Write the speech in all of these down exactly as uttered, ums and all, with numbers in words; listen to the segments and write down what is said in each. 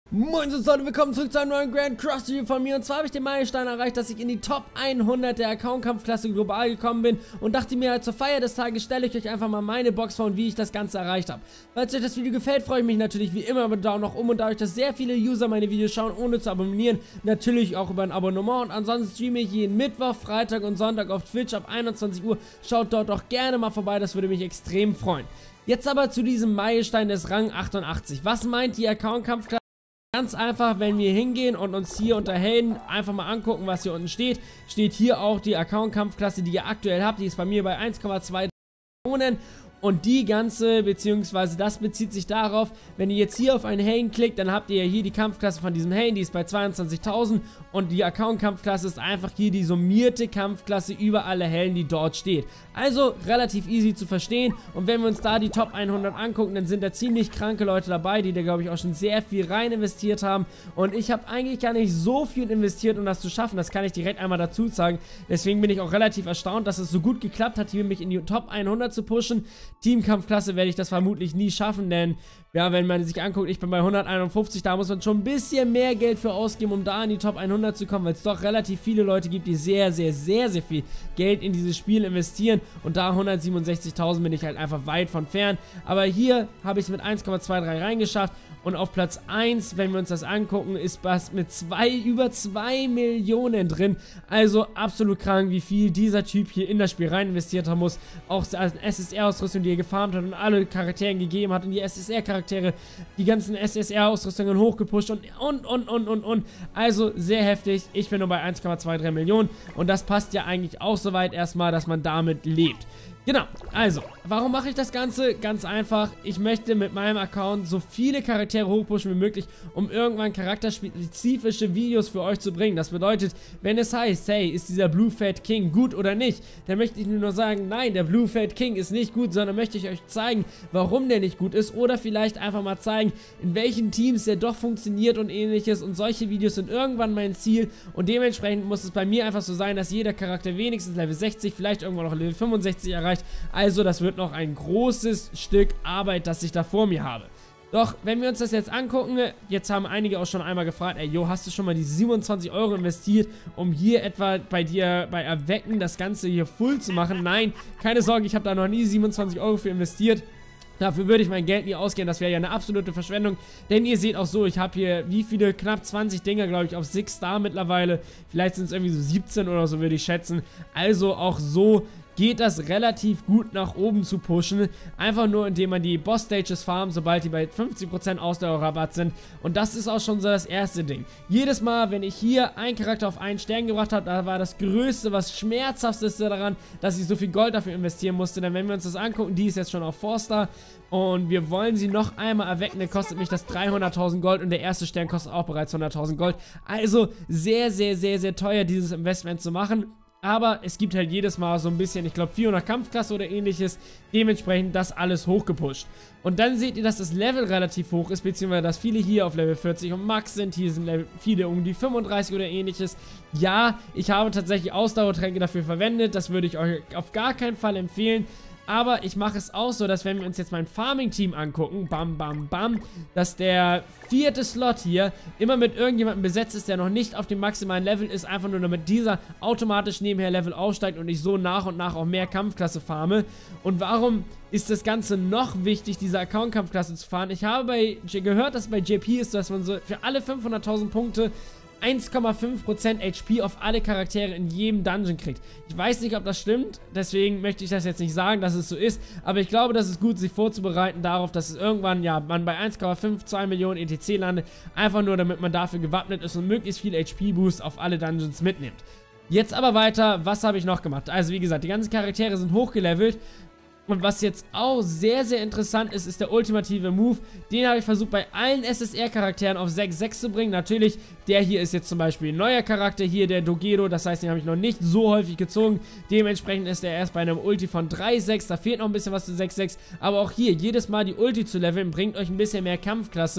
Moin Leute, willkommen zurück zu einem neuen Grand Cross Review von mir. Und zwar habe ich den Meilenstein erreicht, dass ich in die Top hundert der Account-Kampfklasse global gekommen bin und dachte mir, halt zur Feier des Tages stelle ich euch einfach mal meine Box vor und wie ich das Ganze erreicht habe. Falls euch das Video gefällt, freue ich mich natürlich wie immer über einen Daumen nach oben, und dadurch, dass sehr viele User meine Videos schauen, ohne zu abonnieren, natürlich auch über ein Abonnement. Und ansonsten streame ich jeden Mittwoch, Freitag und Sonntag auf Twitch ab einundzwanzig Uhr. Schaut dort doch gerne mal vorbei, das würde mich extrem freuen. Jetzt aber zu diesem Meilenstein des Rang achtundachtzig. Was meint die Account-Kampfklasse? Ganz einfach, wenn wir hingehen und uns hier unter Helden einfach mal angucken, was hier unten steht, steht hier auch die Account-Kampfklasse, die ihr aktuell habt. Die ist bei mir bei eins Komma zwei Millionen. Und die ganze, beziehungsweise das bezieht sich darauf, wenn ihr jetzt hier auf einen Helden klickt, dann habt ihr ja hier die Kampfklasse von diesem Helden, die ist bei zweiundzwanzigtausend, und die Account-Kampfklasse ist einfach hier die summierte Kampfklasse über alle Helden, die dort steht. Also relativ easy zu verstehen, und wenn wir uns da die Top hundert angucken, dann sind da ziemlich kranke Leute dabei, die da glaube ich auch schon sehr viel rein investiert haben, und ich habe eigentlich gar nicht so viel investiert, um das zu schaffen, das kann ich direkt einmal dazu sagen. Deswegen bin ich auch relativ erstaunt, dass es so gut geklappt hat, hier mich in die Top hundert zu pushen. Teamkampfklasse werde ich das vermutlich nie schaffen, denn ja, wenn man sich anguckt, ich bin bei hunderteinundfünfzig, da muss man schon ein bisschen mehr Geld für ausgeben, um da in die Top hundert zu kommen, weil es doch relativ viele Leute gibt, die sehr, sehr, sehr, sehr viel Geld in dieses Spiel investieren, und da hundertsiebenundsechzigtausend bin ich halt einfach weit von fern. Aber hier habe ich es mit eins Komma zweiundzwanzig reingeschafft, und auf Platz eins, wenn wir uns das angucken, ist was mit zwei, über zwei Millionen drin. Also absolut krank, wie viel dieser Typ hier in das Spiel rein investiert haben muss. Auch S S R-Ausrüstung, die er gefarmt hat und alle Charakteren gegeben hat, und die S S R-Charaktere, die ganzen S S R-Ausrüstungen hochgepusht und und und und und und. Also sehr heftig. Ich bin nur bei eins Komma dreiundzwanzig Millionen, und das passt ja eigentlich auch soweit erstmal, dass man damit lebt. Genau, also, warum mache ich das Ganze? Ganz einfach, ich möchte mit meinem Account so viele Charaktere hochpushen wie möglich, um irgendwann charakterspezifische Videos für euch zu bringen. Das bedeutet, wenn es heißt, hey, ist dieser Blue Fat King gut oder nicht, dann möchte ich nur sagen, nein, der Blue Fat King ist nicht gut, sondern möchte ich euch zeigen, warum der nicht gut ist, oder vielleicht einfach mal zeigen, in welchen Teams der doch funktioniert und ähnliches, und solche Videos sind irgendwann mein Ziel, und dementsprechend muss es bei mir einfach so sein, dass jeder Charakter wenigstens Level sechzig, vielleicht irgendwann noch Level fünfundsechzig erreicht. Also das wird noch ein großes Stück Arbeit, das ich da vor mir habe. Doch, wenn wir uns das jetzt angucken, jetzt haben einige auch schon einmal gefragt, ey, jo, hast du schon mal die siebenundzwanzig Euro investiert, um hier etwa bei dir, bei Erwecken, das Ganze hier full zu machen? Nein, keine Sorge, ich habe da noch nie siebenundzwanzig Euro für investiert. Dafür würde ich mein Geld nie ausgeben, das wäre ja eine absolute Verschwendung, denn ihr seht auch so, ich habe hier wie viele, knapp zwanzig Dinger, glaube ich, auf sechs Star mittlerweile, vielleicht sind es irgendwie so siebzehn oder so, würde ich schätzen. Also auch so geht das relativ gut nach oben zu pushen, einfach nur indem man die Boss-Stages farmt, sobald die bei fünfzig Prozent Ausdauerrabatt sind, und das ist auch schon so das erste Ding. Jedes Mal, wenn ich hier einen Charakter auf einen Stern gebracht habe, da war das größte, was schmerzhafteste daran, dass ich so viel Gold dafür investieren musste, denn wenn wir uns das angucken, die ist jetzt schon auf vier Star, und wir wollen sie noch einmal erwecken, dann kostet mich das dreihunderttausend Gold, und der erste Stern kostet auch bereits hunderttausend Gold, also sehr, sehr, sehr, sehr teuer, dieses Investment zu machen. Aber es gibt halt jedes Mal so ein bisschen, ich glaube vierhundert Kampfklasse oder ähnliches, dementsprechend das alles hochgepusht. Und dann seht ihr, dass das Level relativ hoch ist, beziehungsweise dass viele hier auf Level vierzig und Max sind, hier sind Level, viele um die fünfunddreißig oder ähnliches. Ja, ich habe tatsächlich Ausdauertränke dafür verwendet, das würde ich euch auf gar keinen Fall empfehlen. Aber ich mache es auch so, dass wenn wir uns jetzt mein Farming-Team angucken, bam, bam, bam, dass der vierte Slot hier immer mit irgendjemandem besetzt ist, der noch nicht auf dem maximalen Level ist, einfach nur damit dieser automatisch nebenher Level aufsteigt und ich so nach und nach auch mehr Kampfklasse farme. Und warum ist das Ganze noch wichtig, diese Account-Kampfklasse zu fahren? Ich habe bei, gehört, dass bei J P ist, dass man so für alle fünfhunderttausend Punkte eins Komma fünf Prozent H P auf alle Charaktere in jedem Dungeon kriegt. Ich weiß nicht, ob das stimmt, deswegen möchte ich das jetzt nicht sagen, dass es so ist, aber ich glaube, das ist gut, sich vorzubereiten darauf, dass es irgendwann, ja, man bei eins Komma fünf, zwei Millionen E T C landet, einfach nur, damit man dafür gewappnet ist und möglichst viel H P-Boost auf alle Dungeons mitnimmt. Jetzt aber weiter, was habe ich noch gemacht? Also wie gesagt, die ganzen Charaktere sind hochgelevelt. Und was jetzt auch sehr, sehr interessant ist, ist der ultimative Move. Den habe ich versucht, bei allen S S R-Charakteren auf sechs sechs zu bringen. Natürlich, der hier ist jetzt zum Beispiel ein neuer Charakter, hier der Dogero. Das heißt, den habe ich noch nicht so häufig gezogen. Dementsprechend ist er erst bei einem Ulti von drei sechs. Da fehlt noch ein bisschen was zu sechs sechs. Aber auch hier, jedes Mal die Ulti zu leveln, bringt euch ein bisschen mehr Kampfklasse.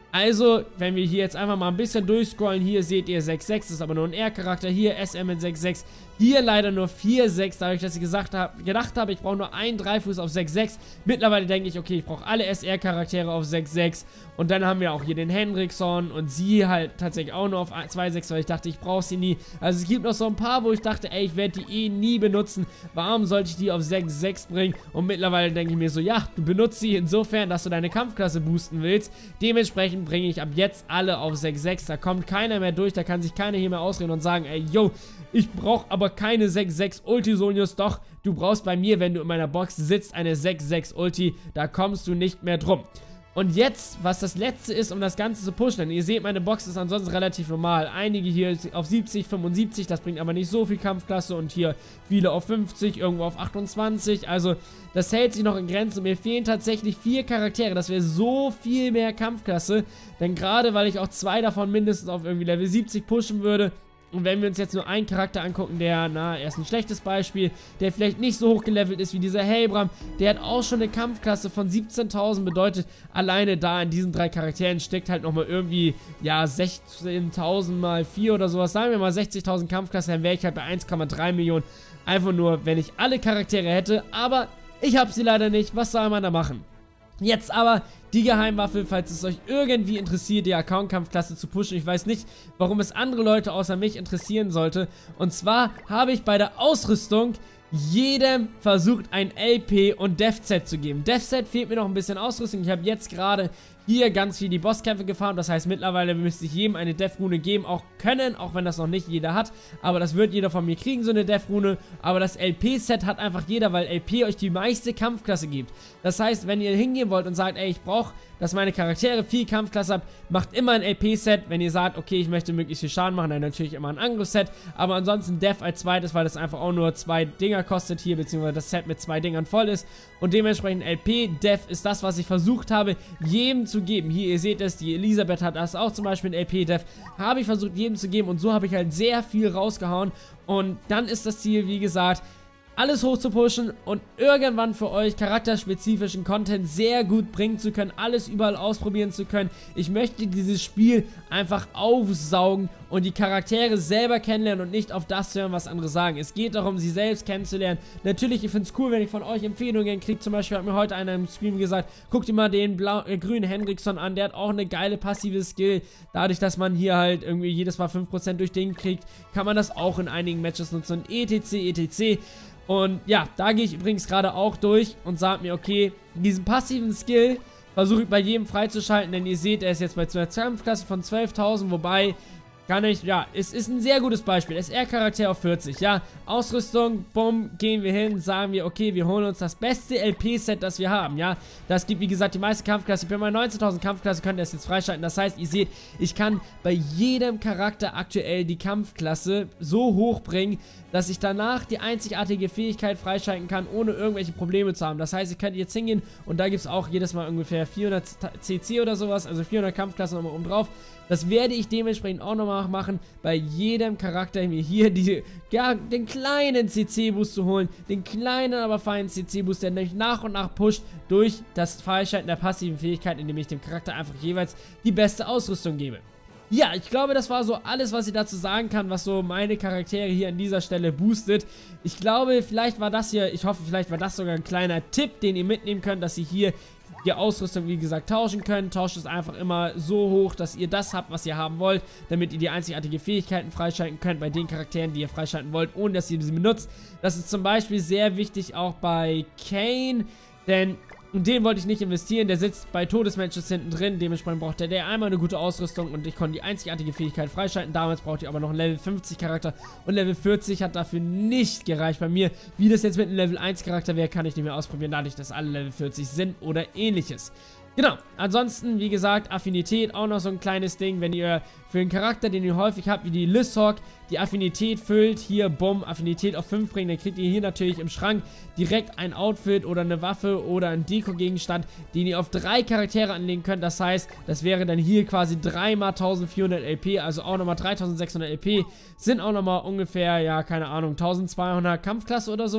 Also, wenn wir hier jetzt einfach mal ein bisschen durchscrollen, hier seht ihr sechs sechs, ist aber nur ein R-Charakter, hier S M in sechs sechs, hier leider nur vier sechs, dadurch, dass ich gesagt hab, gedacht habe, ich brauche nur einen Dreifuß auf sechs sechs. Mittlerweile denke ich, okay, ich brauche alle S R-Charaktere auf sechs sechs und dann haben wir auch hier den Hendrickson und sie halt tatsächlich auch nur auf zwei sechs, weil ich dachte, ich brauche sie nie. Also es gibt noch so ein paar, wo ich dachte, ey, ich werde die eh nie benutzen, warum sollte ich die auf sechs sechs bringen? Und mittlerweile denke ich mir so, ja, du benutzt sie insofern, dass du deine Kampfklasse boosten willst. Dementsprechend bringe ich ab jetzt alle auf sechs sechs, da kommt keiner mehr durch, da kann sich keiner hier mehr ausreden und sagen, ey, yo, ich brauche aber keine sechs sechs Ulti, Sonius. Doch, du brauchst bei mir, wenn du in meiner Box sitzt, eine sechs sechs Ulti, da kommst du nicht mehr drum. Und jetzt, was das letzte ist, um das Ganze zu pushen, denn ihr seht, meine Box ist ansonsten relativ normal. Einige hier auf siebzig, fünfundsiebzig, das bringt aber nicht so viel Kampfklasse und hier viele auf fünfzig, irgendwo auf achtundzwanzig. Also, das hält sich noch in Grenzen. Mir fehlen tatsächlich vier Charaktere, das wäre so viel mehr Kampfklasse, denn gerade, weil ich auch zwei davon mindestens auf irgendwie Level siebzig pushen würde. Und wenn wir uns jetzt nur einen Charakter angucken, der, na, er ist ein schlechtes Beispiel, der vielleicht nicht so hoch gelevelt ist wie dieser Helbram, der hat auch schon eine Kampfklasse von siebzehntausend, bedeutet, alleine da in diesen drei Charakteren steckt halt nochmal irgendwie, ja, sechzehntausend mal vier oder sowas, sagen wir mal sechzigtausend Kampfklasse, dann wäre ich halt bei eins Komma drei Millionen, einfach nur, wenn ich alle Charaktere hätte, aber ich habe sie leider nicht, was soll man da machen? Jetzt aber die Geheimwaffe, falls es euch irgendwie interessiert, die Account-Kampfklasse zu pushen. Ich weiß nicht, warum es andere Leute außer mich interessieren sollte. Und zwar habe ich bei der Ausrüstung jedem versucht, ein L P und Death-Set zu geben. Death-Set fehlt mir noch ein bisschen Ausrüstung. Ich habe jetzt gerade hier ganz viel die Bosskämpfe gefahren. Das heißt, mittlerweile müsste ich jedem eine Death-Rune geben, auch können, auch wenn das noch nicht jeder hat. Aber das wird jeder von mir kriegen, so eine Death-Rune. Aber das L P-Set hat einfach jeder, weil L P euch die meiste Kampfklasse gibt. Das heißt, wenn ihr hingehen wollt und sagt, ey, ich brauche, dass meine Charaktere viel Kampfklasse haben, macht immer ein L P-Set. Wenn ihr sagt, okay, ich möchte möglichst viel Schaden machen, dann natürlich immer ein Angriffsset. Aber ansonsten Death als zweites, weil das einfach auch nur zwei Dinger kostet hier, beziehungsweise das Set mit zwei Dingern voll ist. Und dementsprechend L P, Death ist das, was ich versucht habe, jedem zu geben. Hier, ihr seht es, die Elisabeth hat das auch zum Beispiel in L P-Death. Habe ich versucht, jedem zu geben und so habe ich halt sehr viel rausgehauen. Und dann ist das Ziel, wie gesagt, alles hoch zu pushen und irgendwann für euch charakterspezifischen Content sehr gut bringen zu können, alles überall ausprobieren zu können. Ich möchte dieses Spiel einfach aufsaugen und die Charaktere selber kennenlernen und nicht auf das hören, was andere sagen. Es geht darum, sie selbst kennenzulernen. Natürlich, ich finde es cool, wenn ich von euch Empfehlungen kriege. Zum Beispiel hat mir heute einer im Stream gesagt, guckt dir mal den blau, äh, grünen Hendrickson an, der hat auch eine geile passive Skill. Dadurch, dass man hier halt irgendwie jedes Mal fünf Prozent durch den kriegt, kann man das auch in einigen Matches nutzen und etc, et cetera. Und ja, da gehe ich übrigens gerade auch durch und sage mir, okay, diesen passiven Skill versuche ich bei jedem freizuschalten, denn ihr seht, er ist jetzt bei einer Kampfklasse von zwölftausend, wobei, kann ich, ja, es ist ein sehr gutes Beispiel. S R-Charakter auf vierzig, ja, Ausrüstung, bumm, gehen wir hin, sagen wir, okay, wir holen uns das beste L P-Set, das wir haben, ja. Das gibt, wie gesagt, die meiste Kampfklasse. Ich bin bei neunzehntausend Kampfklasse, könnt ihr das jetzt freischalten. Das heißt, ihr seht, ich kann bei jedem Charakter aktuell die Kampfklasse so hoch bringen, dass ich danach die einzigartige Fähigkeit freischalten kann, ohne irgendwelche Probleme zu haben. Das heißt, ihr könnt jetzt hingehen und da gibt es auch jedes Mal ungefähr vierhundert C C oder sowas, also vierhundert Kampfklasse nochmal oben drauf. Das werde ich dementsprechend auch nochmal machen, bei jedem Charakter mir hier die, ja, den kleinen C C-Boost zu holen, den kleinen, aber feinen C C-Boost, der nämlich nach und nach pusht durch das Freischalten der passiven Fähigkeit, indem ich dem Charakter einfach jeweils die beste Ausrüstung gebe. Ja, ich glaube, das war so alles, was ich dazu sagen kann, was so meine Charaktere hier an dieser Stelle boostet. Ich glaube, vielleicht war das hier, ich hoffe, vielleicht war das sogar ein kleiner Tipp, den ihr mitnehmen könnt, dass ihr hier die Ausrüstung, wie gesagt, tauschen könnt. Tauscht es einfach immer so hoch, dass ihr das habt, was ihr haben wollt, damit ihr die einzigartige Fähigkeiten freischalten könnt bei den Charakteren, die ihr freischalten wollt, ohne dass ihr sie benutzt. Das ist zum Beispiel sehr wichtig auch bei Kain, denn und den wollte ich nicht investieren, der sitzt bei Todesmatches hinten drin, dementsprechend braucht der, der einmal eine gute Ausrüstung und ich konnte die einzigartige Fähigkeit freischalten. Damals brauchte ich aber noch einen Level fünfzig Charakter und Level vierzig hat dafür nicht gereicht bei mir. Wie das jetzt mit einem Level eins Charakter wäre, kann ich nicht mehr ausprobieren, dadurch, dass alle Level vierzig sind oder ähnliches. Genau, ansonsten, wie gesagt, Affinität, auch noch so ein kleines Ding, wenn ihr für einen Charakter, den ihr häufig habt, wie die Lysthawk, die Affinität füllt, hier, bumm, Affinität auf fünf bringen, dann kriegt ihr hier natürlich im Schrank direkt ein Outfit oder eine Waffe oder einen Deko-Gegenstand, den ihr auf drei Charaktere anlegen könnt, das heißt, das wäre dann hier quasi drei mal eintausendvierhundert L P, also auch nochmal dreitausendsechshundert L P, sind auch nochmal ungefähr, ja, keine Ahnung, eintausendzweihundert Kampfklasse oder sowas,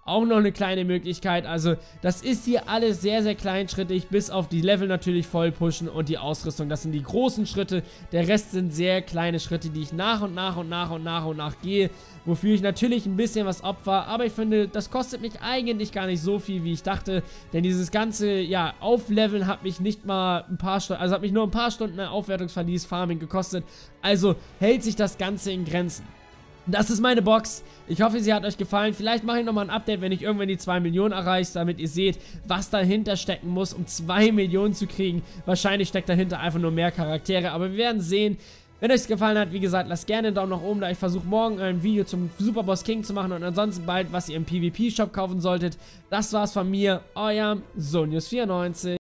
auch noch eine kleine Möglichkeit. Also das ist hier alles sehr, sehr kleinschrittig, bis auf die Level natürlich voll pushen und die Ausrüstung. Das sind die großen Schritte. Der Rest sind sehr kleine Schritte, die ich nach und nach und nach und nach und nach gehe, wofür ich natürlich ein bisschen was opfer, aber ich finde, das kostet mich eigentlich gar nicht so viel, wie ich dachte, denn dieses ganze, ja, Aufleveln hat mich nicht mal ein paar Stunden, also hat mich nur ein paar Stunden Aufwertungsverlies Farming gekostet, also hält sich das Ganze in Grenzen. Das ist meine Box. Ich hoffe, sie hat euch gefallen. Vielleicht mache ich nochmal ein Update, wenn ich irgendwann die zwei Millionen erreiche, damit ihr seht, was dahinter stecken muss, um zwei Millionen zu kriegen. Wahrscheinlich steckt dahinter einfach nur mehr Charaktere, aber wir werden sehen. Wenn euch es gefallen hat, wie gesagt, lasst gerne einen Daumen nach oben da. Ich versuche morgen ein Video zum Superboss King zu machen und ansonsten bald, was ihr im PvP-Shop kaufen solltet. Das war's von mir, euer Sonius vierundneunzig.